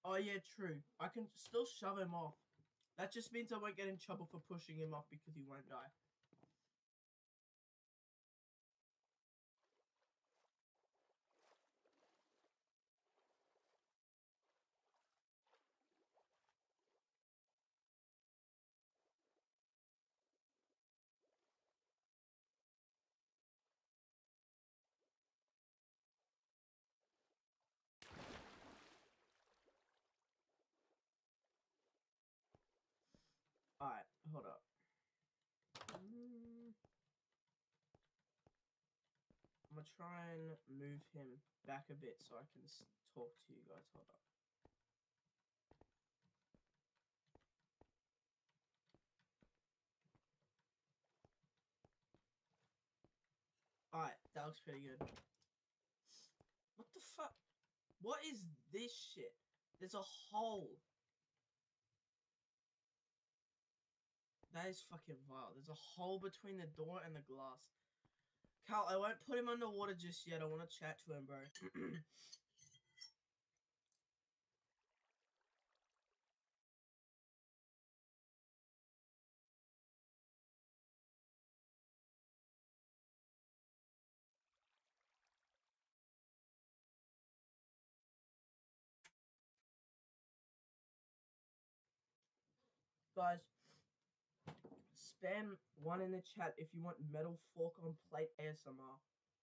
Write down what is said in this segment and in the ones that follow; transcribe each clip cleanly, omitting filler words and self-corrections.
Oh yeah, true. I can still shove him off. That just means I won't get in trouble for pushing him off because he won't die. Alright, hold up. I'm gonna try and move him back a bit so I can talk to you guys. Hold up. Alright, that looks pretty good. What the fuck? What is this shit? There's a hole. That is fucking wild. There's a hole between the door and the glass. Carl, I won't put him underwater just yet. I want to chat to him, bro. Guys, spam 1 in the chat if you want metal fork on plate ASMR.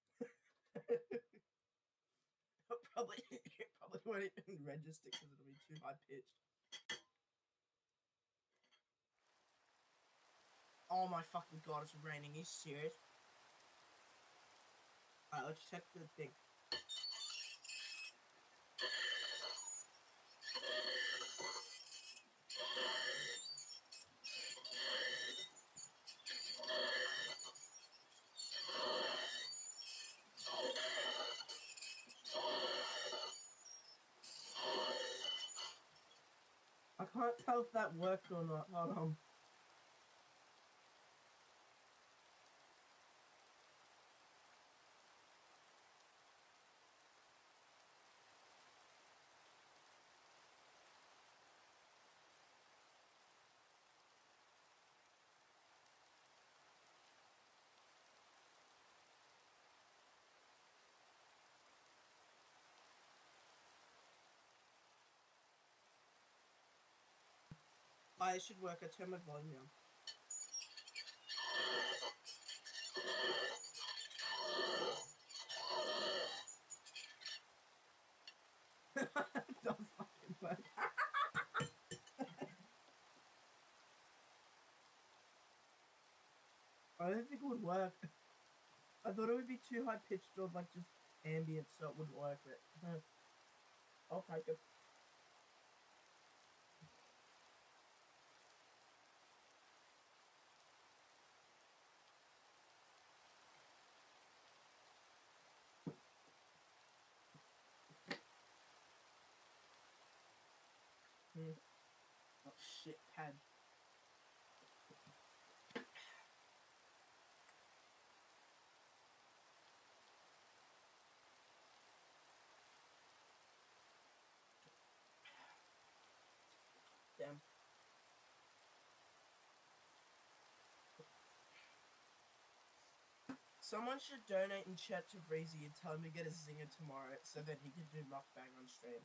probably won't even register because it'll be too high pitched. Oh my fucking god, it's raining. Are you serious? Alright, let's check the thing. I can't tell if that worked or not. Hold on. It should work. I turn my volume down. It does fucking work. I don't think it would work. I thought it would be too high pitched or like just ambient so it wouldn't work, but I'll take it. Oh shit, pad. Damn. Someone should donate in chat to Breezy and tell him to get a zinger tomorrow so that he can do mukbang on stream.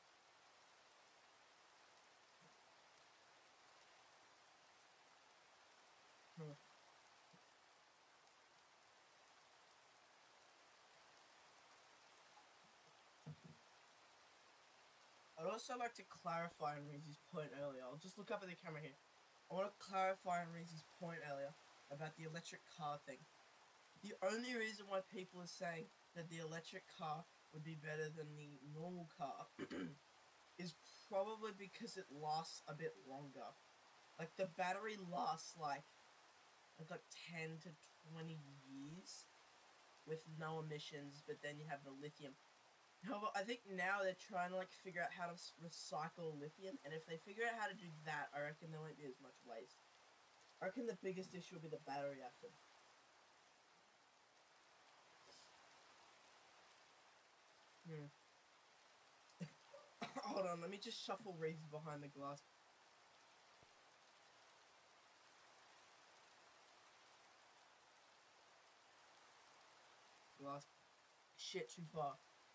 I'd also like to clarify on Reezy's point earlier. I'll just look up at the camera here. I want to clarify on Reezy's point earlier about the electric car thing. The only reason why people are saying that the electric car would be better than the normal car is probably because it lasts a bit longer. Like, the battery lasts like 10 to 20 years with no emissions, but then you have the lithium. However, I think now they're trying to, like, figure out how to recycle lithium, and if they figure out how to do that, I reckon there won't be as much waste. I reckon the biggest issue will be the battery acid. Hold Hold on, let me just shuffle Reezy behind the glass. Shit, too far.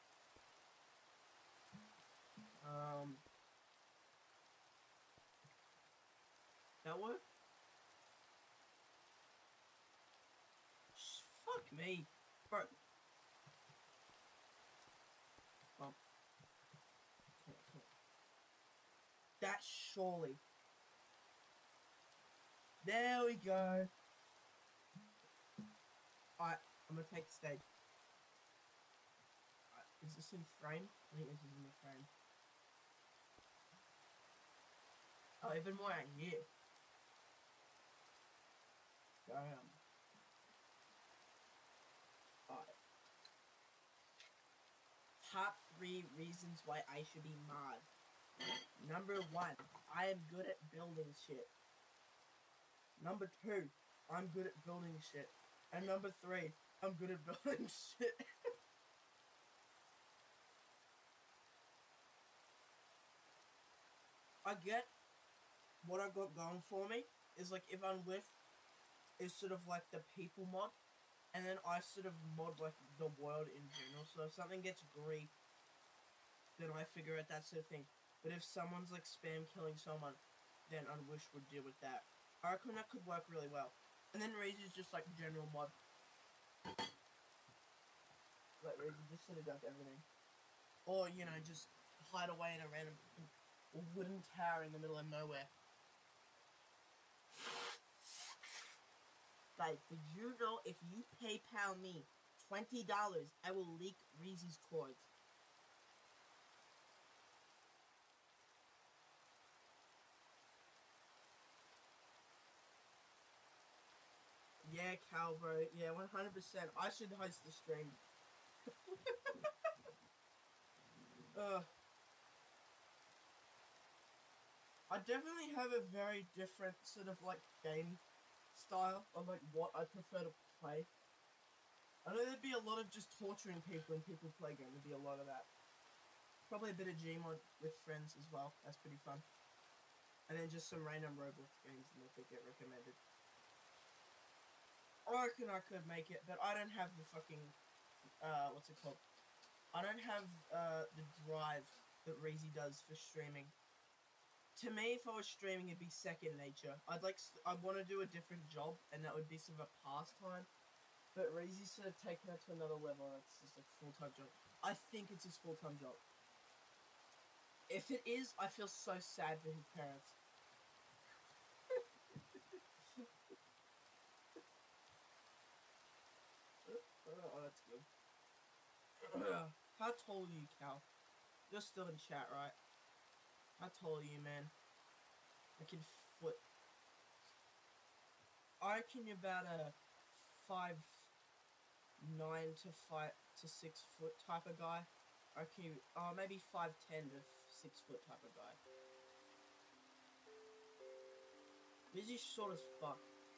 That work? Fuck me. Bro. Come on. That surely. There we go. Alright, I'm gonna take the stage. Alright, is this in frame? I think this is in the frame. Oh, even more out here. Damn. Alright. Top 3 reasons why I should be mod. Number 1, I am good at building shit. Number 2, I'm good at building shit. And number 3, I'm good at building shit. I get what I got going for me is like if I'm with is sort of like the people mod, and then I sort of mod like the world in general. So if something gets grief, then I figure out that sort of thing. But if someone's like spam killing someone, then Unwish would deal with that. I reckon that could work really well. And then Reezy's just like general mod. Like Reezy just sort of does everything. Or, you know, just hide away in a random wooden tower in the middle of nowhere. Guys, did you know if you PayPal me $20, I will leak Reezy's cords? Yeah, Cal, bro. Yeah, 100%. I should host the stream. I definitely have a very different sort of like game style of like what I prefer to play. I know there'd be a lot of just torturing people when people play game. There'd be a lot of that. Probably a bit of Gmod with friends as well. That's pretty fun. And then just some random Roblox games that they get recommended. I reckon I could make it, but I don't have the fucking, what's it called? I don't have, the drive that Reezy does for streaming. To me, if I was streaming, it'd be second nature. I'd want to do a different job, and that would be sort of a pastime. But Reezy's sort of taken that to another level, and it's just a full-time job. I think it's his full-time job. If it is, I feel so sad for his parents. Oh, that's good. How tall are you, Cal? You're still in chat, right? How tall are you, man? I can foot. I reckon you're about a 5'9" to 6 foot type of guy. I reckon you, maybe 5'10" to 6 foot type of guy. Busy's short as fuck.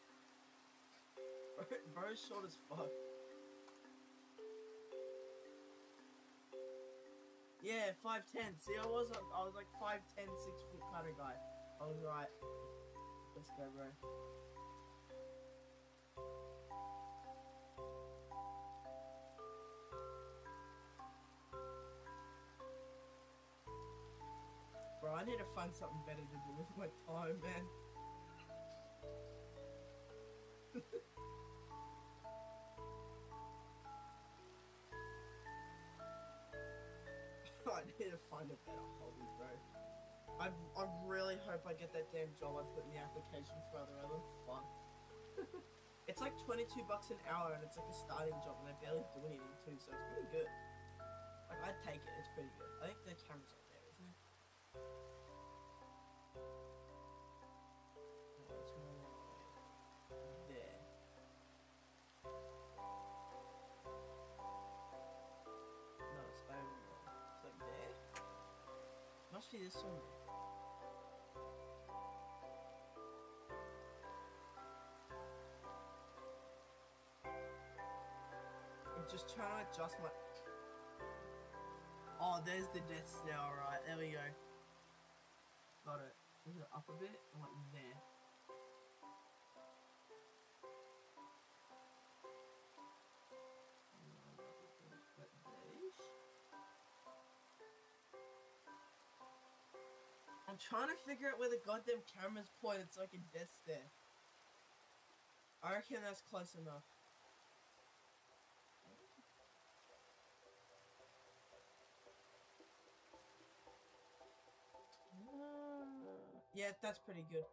Bro's short as fuck. Yeah, 5'10". See, I was like 5'10", 6 foot kind of guy. I was right. Let's go, bro. Bro, I need to find something better to do with my time, man. I need to find a better hobby, bro. I really hope I get that damn job I put in the application for, otherwise I'm fucked. It's like 22 bucks an hour, and it's like a starting job, and I barely do anything too, so it's pretty good. Like, I'd take it, it's pretty good. I think the camera's up there, isn't it? Oh, it's there. No, it's over there. It's like there. Must be this one. I'm just trying to adjust my... Oh, there's the Death Stare, alright, there we go. Got it. Is it up a bit? Like there. I'm trying to figure out where the goddamn camera's pointed so I can Death Stare. I reckon that's close enough. Yeah, that's pretty good.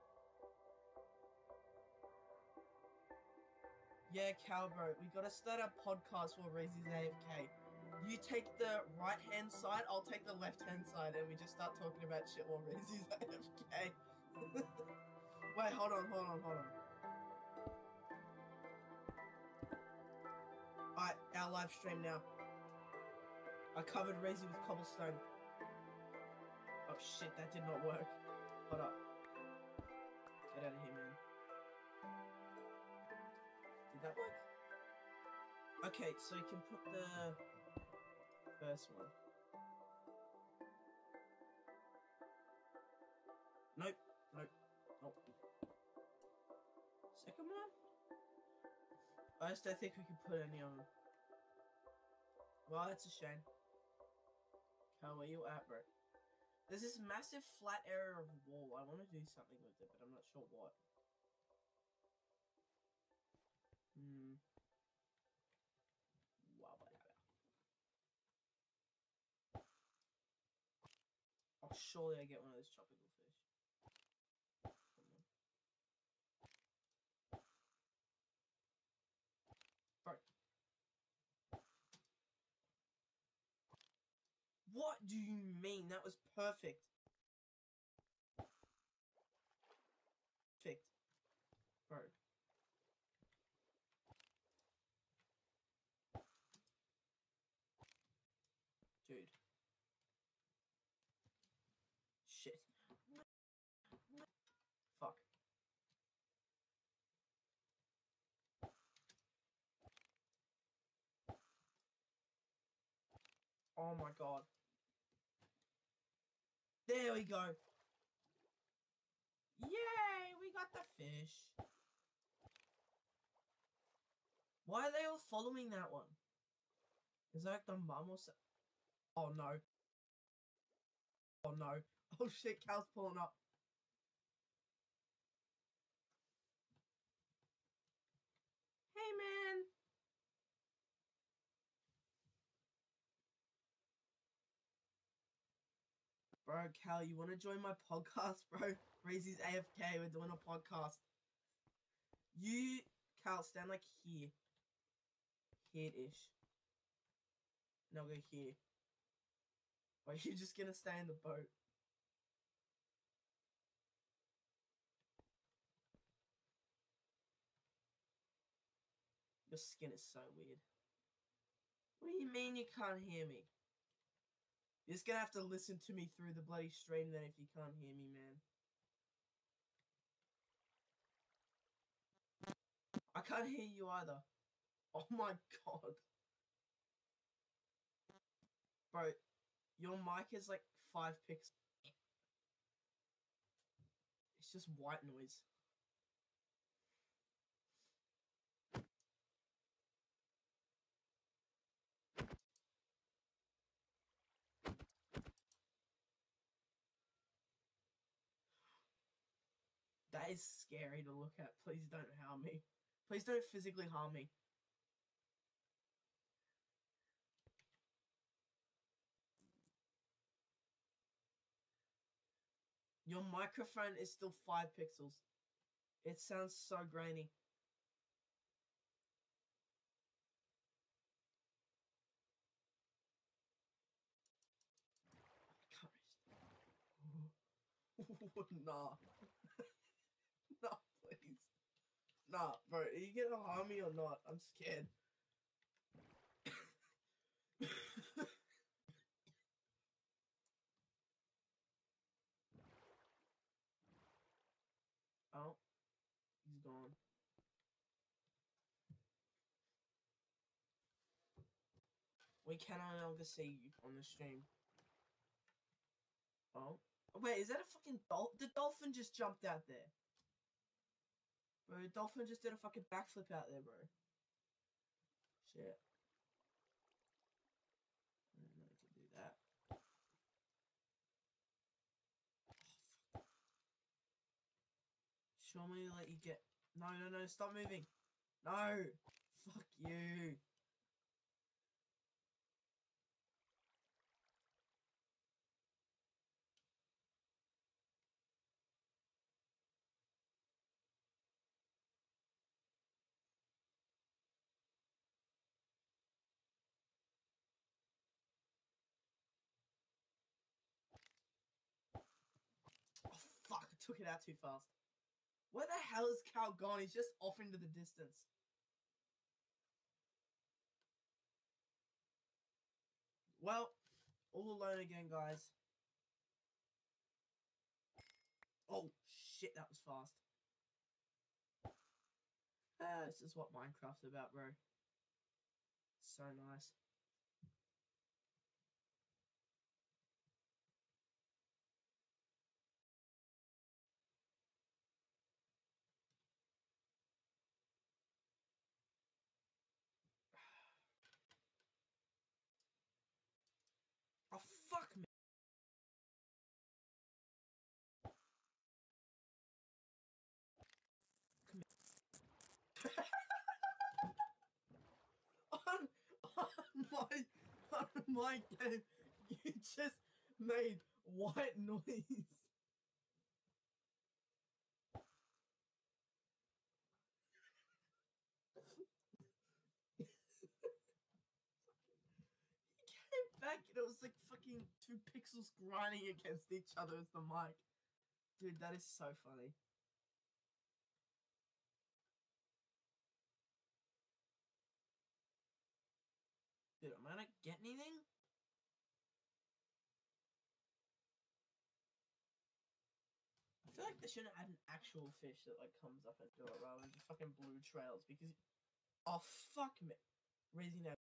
Yeah, Cal, bro, we gotta start a podcast while Reezy's AFK. You take the right-hand side, I'll take the left-hand side, and we just start talking about shit while Reezy's AFK. Wait, hold on. Alright, our live stream now. I covered Reezy with cobblestone. Oh shit, that did not work. Hold up. Get out of here, man. Did that work? Okay, so you can put the first one. Nope. Second one? I just don't think we can put any on. Well, that's a shame. Cal, where you at, bro? There's this massive flat area of wall. I want to do something with it, but I'm not sure what. Wow. Oh, surely I get one of those tropical fish. Bro. What do you mean? That was perfect. Perfect. Bro. Dude. Shit. Fuck. Oh my god. There we go. Yay, we got the fish. Why are they all following that one? Is that the mum or so? Oh no. Oh no. Oh shit, Cal's pulling up. Hey man. Bro, Cal, you want to join my podcast, bro? Reezy's AFK, we're doing a podcast. You, Cal, stand like here. Here-ish. Now go here. Or you're just gonna stay in the boat. Your skin is so weird. What do you mean you can't hear me? You're just gonna have to listen to me through the bloody stream then if you can't hear me, man. I can't hear you either. Oh my god. Bro, your mic is like 5 pixels. It's just white noise. That is scary to look at. Please don't harm me. Please don't physically harm me. Your microphone is still 5 pixels. It sounds so grainy. Nah. Nah, please. Nah, bro, are you gonna harm me or not? I'm scared. Oh, he's gone. We can no longer see you on the stream. Oh. Wait, is that a fucking dolphin? The dolphin just jumped out there. Bro, the dolphin just did a fucking backflip out there, bro. Shit. I didn't know it could do that. Oh, Show me let you get... No, no, no, stop moving. No! Fuck you. Oh, fuck, I took it out too fast. Where the hell is Cal gone? He's just off into the distance. Well, all alone again, guys. Oh, shit, that was fast. This is what Minecraft's about, bro. So nice. Oh, fuck me. on, on my game, you just made white noise. Came back and it was like fucking 2 pixels grinding against each other as the mic. Dude, that is so funny. Dude, am I gonna get anything? I feel like they should have had an actual fish that like comes up and do it rather than just fucking blue trails because... Oh, fuck me. Raising that.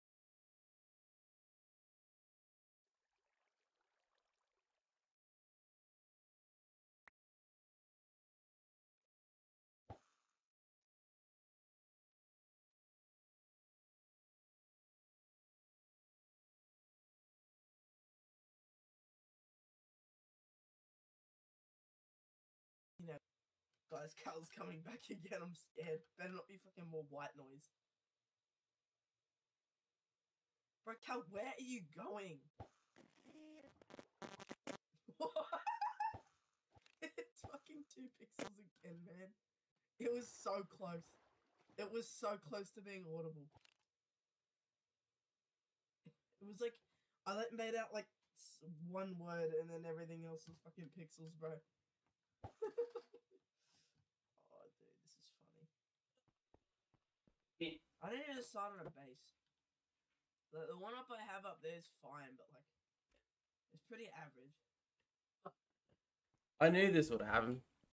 You know, guys, Cal's coming back again. I'm scared. Better not be fucking more white noise. Bro, Cal, where are you going? What? It's fucking 2 pixels again, man. It was so close. It was so close to being audible. It was like, I like made out like 1 word and then everything else was fucking pixels, bro. Oh, dude, this is funny. I didn't even start on a base. The one up I have up there is fine, but like, it's pretty average. I knew this would happen.